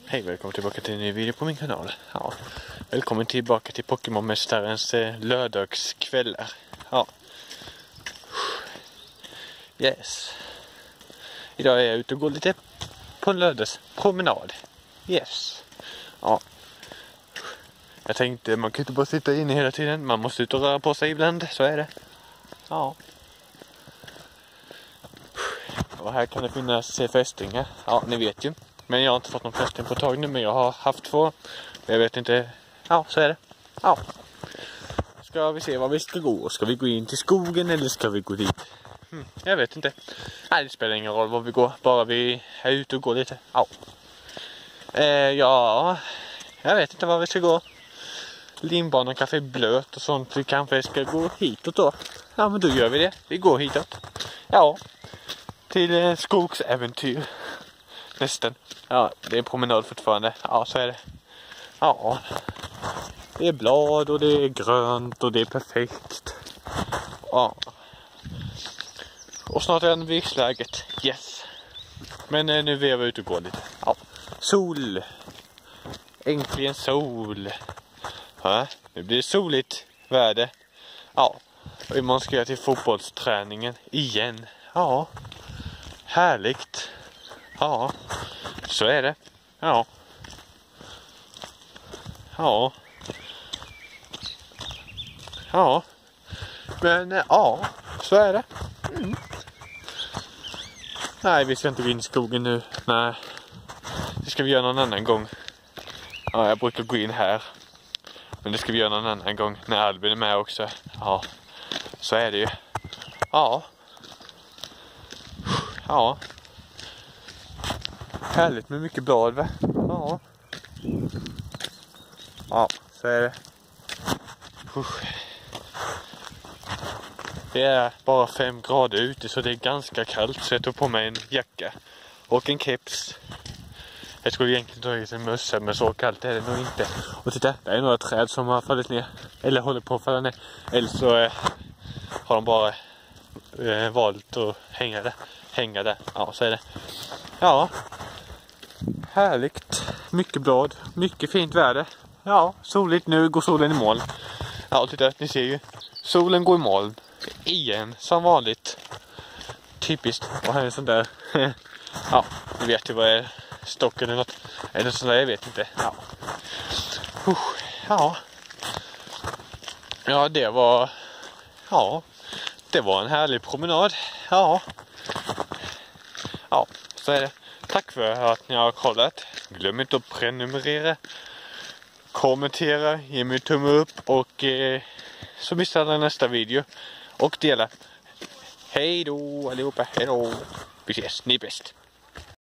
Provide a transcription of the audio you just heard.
Hej, välkommen tillbaka till en ny video på min kanal. Ja, välkommen tillbaka till Pokémon-mästarens lördagskvällar. Ja. Yes. Idag är jag ute och går lite på en lördagspromenad. Yes. Ja. Jag tänkte, man kan inte bara sitta inne hela tiden. Man måste ut och röra på sig ibland, så är det. Ja. Och här kan det finnas fästingar. Ja, ni vet ju. Men jag har inte fått någon fästing på tag nu, men jag har haft 2. Jag vet inte. Ja, så är det. Ja. Ska vi se var vi ska gå? Ska vi gå in till skogen eller ska vi gå dit? Jag vet inte. Nej, det spelar ingen roll var vi går. Bara vi är ute och går lite. Ja. Ja, jag vet inte var vi ska gå. Limbanan kanske är blöt och sånt. Vi kanske ska gå hitåt då. Ja, men då gör vi det. Vi går hitåt. Ja. Till skogsäventyr. Nästan. Ja, det är promenad fortfarande. Ja, så är det. Ja. Det är blad och det är grönt och det är perfekt. Ja. Och snart är det viksläget. Yes. Men nu är vi ute och går lite. Ja. Sol. Äntligen sol. Ja, nu blir det soligt väder. Ja. Och imorgon ska jag till fotbollsträningen igen. Ja. Härligt. Ja. Så är det. Ja. Ja. Ja. Men ja, så är det. Nej, vi ska inte gå in i skogen nu. Nej. Det ska vi göra någon annan gång. Ja, jag brukar gå in här. Men det ska vi göra någon annan gång när Albin är med också. Ja. Så är det ju. Ja. Ja. Härligt med mycket blad, va? Ja. Ja, så är det. Det är bara 5 grader ute så det är ganska kallt. Så jag tog på mig en jacka och en keps. Jag skulle egentligen ta en mössa, men så kallt är det nog inte. Och titta, det är några träd som har fallit ner. Eller håller på att falla ner. Eller så har de bara valt att hänga där. Ja, så är det. Ja. Härligt. Mycket blad. Mycket fint väder. Ja, soligt nu. Går solen i moln. Ja, titta. Ni ser ju. Solen går i moln. Igen. Som vanligt. Typiskt. Och här är en sån där. Ja, ni vet ju vad det är. Stock eller något. Eller sån där, jag vet inte. Ja. Ja. Ja, det var... Ja. Det var en härlig promenad. Ja. Ja, så är det. Tack för att ni har kollat. Glöm inte att prenumerera, kommentera, ge mig tumme upp och så missar ni nästa video. Och dela. Hej då allihopa, hej då. Vi ses, ni är bäst.